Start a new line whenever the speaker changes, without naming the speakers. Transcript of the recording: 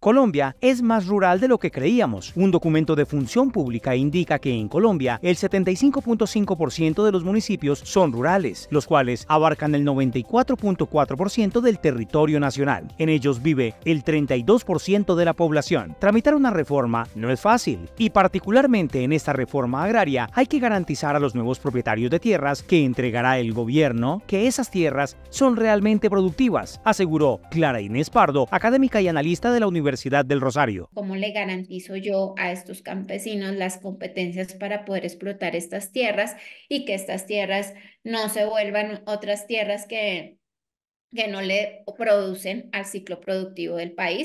Colombia es más rural de lo que creíamos. Un documento de Función Pública indica que en Colombia el 75.5% de los municipios son rurales, los cuales abarcan el 94.4% del territorio nacional. En ellos vive el 32% de la población. Tramitar una reforma no es fácil, y particularmente en esta reforma agraria hay que garantizar a los nuevos propietarios de tierras que entregará el gobierno que esas tierras son realmente productivas, aseguró Clara Inés Pardo, académica y analista de la Universidad del Rosario.
¿Cómo le garantizo yo a estos campesinos las competencias para poder explotar estas tierras y que estas tierras no se vuelvan otras tierras que no le producen al ciclo productivo del país?